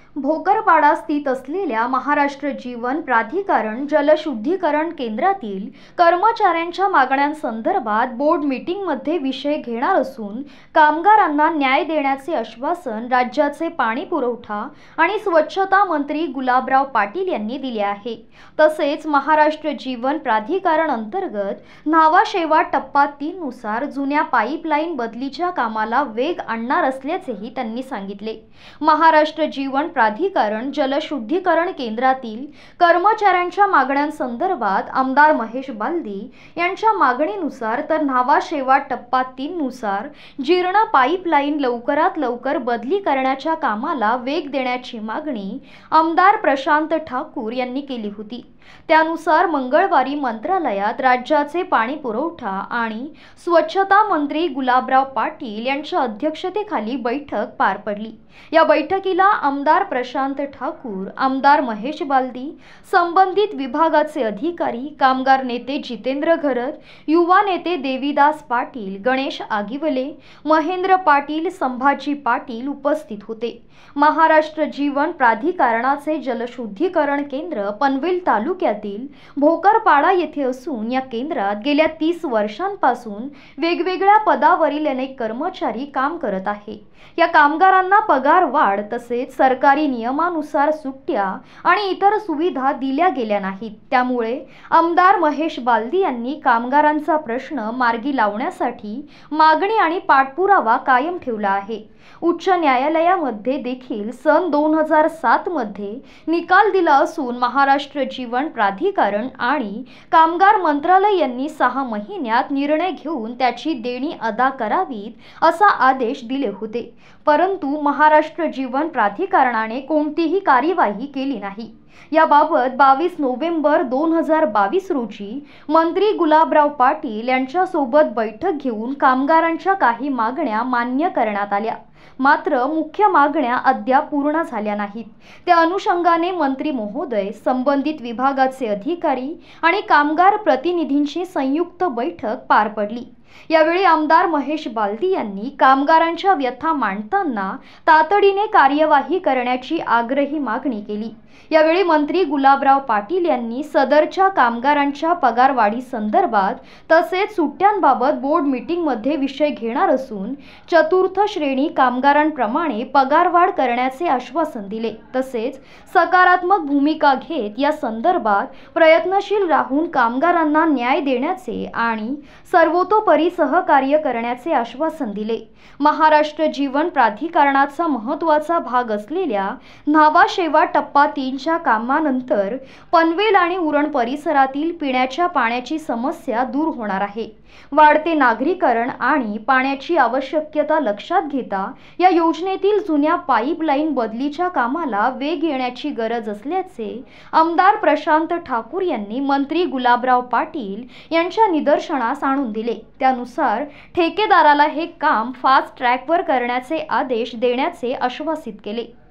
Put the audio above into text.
भोकरपाडा स्थित असलेल्या महाराष्ट्र जीवन प्राधिकरण जलशुद्धीकरण केंद्रातील कर्मचाऱ्यांच्या मागण्यांसंदर्भात बोर्ड मीटिंगमध्ये विषय घेणार असून कामगारांना न्याय देण्याचे आश्वासन राज्याचे पाणी पुरवठा आणि स्वच्छता मंत्री गुलाबराव पाटील यांनी दिले आहे। तसेच महाराष्ट्र जीवन प्राधिकरण अंतर्गत न्हावा शेवा टप्पा 3 नुसार जुन्या पाईपलाईन बदलीच्या कामाला वेग आणणार असल्याचेही त्यांनी सांगितले। महाराष्ट्र जीवन प्राधिकरण जलशुद्धीकरण केंद्रातील कर्मचाऱ्यांच्या मागण्यांसंदर्भात आमदार महेश बालदी यांच्या मागणीनुसार तर न्हावा शेवा टप्पा 3 नुसार जीर्ण पाईपलाईन लवकरात लवकर बदली करण्याच्या कामाला वेग देण्याची मागणी आमदार प्रशांत ठाकूर यांनी केली होती। त्यानुसार मंगळवारी मंत्रालयात राज्याचे पाणी पुरवठा आणि स्वच्छता मंत्री गुलाबराव पाटील यांच्या अध्यक्षतेखाली बैठक पार पडली। या बैठकीला आमदार प्रशांत ठाकूर, आमदार महेश बालदी, संबंधित विभागाचे अधिकारी, कामगार नेते जितेंद्र घरत, युवा नेते देवीदास पाटील, गणेश आगिवले, महेंद्र पाटील, संभाजी पाटील उपस्थित होते। महाराष्ट्र जीवन प्राधिकरणाचे जलशुद्धीकरण केंद्र पनवेल तालुक्यातील भोकरपाडा येथे असून या केंद्रात गेल्या 30 वर्षांपासून वेगवेगळ्या पदावरील अनेक कर्मचारी काम करत आहे। या कामगारांना पगार वाढ तसेच सरकारी नियमानुसार सुट्ट्या आणि इतर सुविधा दिल्या गेल्या नाहीत। त्यामुळे आमदार महेश बालदी यांनी कामगारांचा प्रश्न मार्गी लावण्यासाठी मागणी आणि पाठपुरावा कायम ठेवला आहे। उच्च न्यायालयामध्ये देखील सन 2007 मध्ये निकाल दिला असून महाराष्ट्र जीवन प्राधिकरण आणि कामगार मंत्रालय यांनी 6 महिन्यात निर्णय घेऊन त्याची देणी अदा करावीत असा आदेश दिले होते, परंतु महाराष्ट्र जीवन प्राधिकरणाने कोणतीही कार्यवाही केली नाही। याबाबत 22 नोव्हेंबर 2022 रोजी मंत्री गुलाबराव पाटील यांच्यासोबत बैठक घेऊन कामगारांच्या काही मागण्या मान्य करण्यात आल्या, मात्र मुख्य मागण्या अद्याप पूर्ण झाल्या नाहीत। त्या अनुषंगाने मंत्री महोदय, संबंधित विभागाचे अधिकारी आणि कामगार प्रतिनिधींची संयुक्त बैठक पार पडली। यावेळी आमदार महेश बालदी यांनी कामगारांच्या व्यथा मांडताना तातडीने कार्यवाही करण्याची आग्रही मागणी केली। यावेळी मंत्री गुलाबराव पाटील यांनी सदरच्या कामगारांच्या पगारवाढी संदर्भात तसेच सुट्ट्यांबाबत बोर्ड मीटिंगमध्ये विषय घेणार असून चतुर्थ श्रेणी कामगारांप्रमाणे पगारवाढ करण्याचे आश्वासन दिले। तसेच सकारात्मक भूमिका घेत या संदर्भात प्रयत्नशील राहून कामगारांना न्याय देण्याचे आणि सर्वतोपरी सहकार्य करण्याचे आश्वासन दिले। महाराष्ट्र जीवन प्राधिकरणाचा महत्त्वाचा भाग असलेल्या न्हावा शेवा टप्पा 3 च्या कामानंतर पनवेल आणि उरण परिसरातील पिण्याच्या पाण्याची समस्या दूर होणार आहे। वाढते नागरीकरण आणि पाण्याची आवश्यकता लक्षात घेता या योजनेतील जुन्या पाईपलाईन बदलीच्या कामाला वेग येण्याची गरज असल्याचे आमदार प्रशांत ठाकूर यांनी मंत्री गुलाबराव पाटील यांच्या निदर्शनास आणून दिले। त्यानुसार ठेकेदाराला हे काम फास्ट ट्रॅकवर करण्याचे आदेश देण्याचे आश्वासित केले।